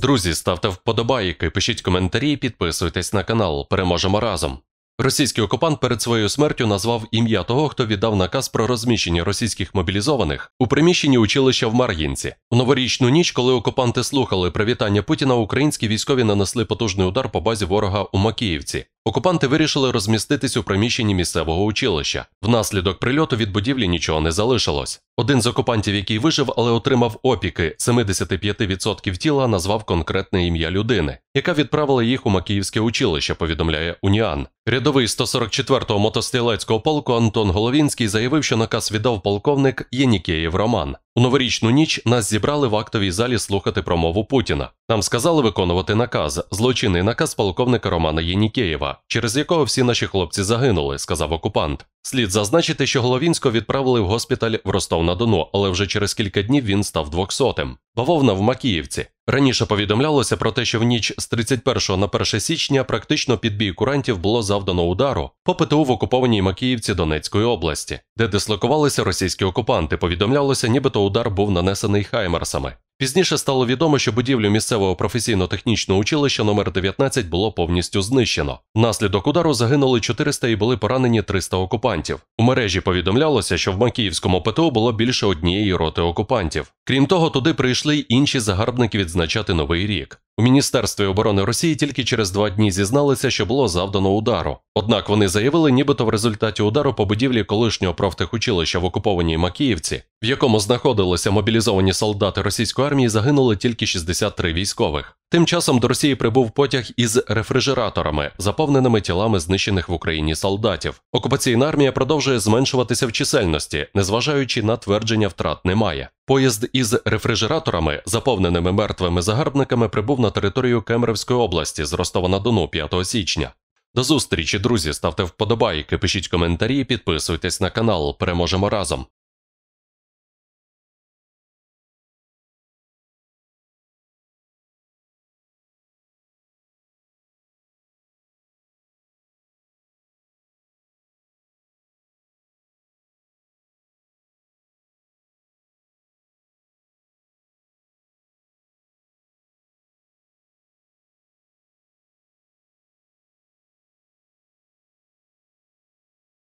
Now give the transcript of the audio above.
Друзі, ставте вподобайки, пишіть коментарі, підписуйтесь на канал. Переможемо разом. Російський окупант перед своєю смертю назвав ім'я того, хто віддав наказ про розміщення російських мобілізованих у приміщенні училища в Мар'їнці. У новорічну ніч, коли окупанти слухали привітання Путіна, українські військові нанесли потужний удар по базі ворога у Макіївці. Окупанти вирішили розміститись у приміщенні місцевого училища. Внаслідок прильоту від будівлі нічого не залишилось. Один з окупантів, який вижив, але отримав опіки 75% тіла, назвав конкретне ім'я людини, яка відправила їх у Макіївське училище, повідомляє Уніан. Рядовий 144-го мотострілецького полку Антон Головінський заявив, що наказ віддав полковник Єнікеєв Роман. У новорічну ніч нас зібрали в актовій залі слухати промову Путіна. Нам сказали виконувати наказ, злочинний наказ полковника Романа Єнікеєва, через якого всі наші хлопці загинули, сказав окупант. Слід зазначити, що Головінського відправили в госпіталь в Ростов-на-Дону, але вже через кілька днів він став 200-м. Бавовна в Макіївці. Раніше повідомлялося про те, що в ніч з 31 на 1 січня практично під бій курантів було завдано удару по ПТУ в окупованій Макіївці Донецької області, де дислокувалися російські окупанти. Повідомлялося, нібито удар був нанесений хаймерсами. Пізніше стало відомо, що будівлю місцевого професійно-технічного училища номер 19 було повністю знищено. Внаслідок удару загинули 400 і були поранені 300 окупантів. У мережі повідомлялося, що в Макіївському ПТУ було більше однієї роти окупантів. Крім того, туди прийшли й інші загарбники відзначати Новий рік. У Міністерстві оборони Росії тільки через 2 дні зізналися, що було завдано удару. Однак вони заявили, нібито в результаті удару по будівлі колишнього профтехучилища в окупованій Макіївці, в якому знаходилися мобілізовані солдати російської армії, загинули тільки 63 військових. Тим часом до Росії прибув потяг із рефрижераторами, заповненими тілами знищених в Україні солдатів. Окупаційна армія продовжує зменшуватися в чисельності, незважаючи на твердження втрат немає. Поїзд із рефрижераторами, заповненими мертвими загарбниками, прибув на територію Кемеровської області з Ростова-на-Дону 5 січня. До зустрічі, друзі, ставте вподобайки, пишіть коментарі, підписуйтесь на канал. Переможемо разом.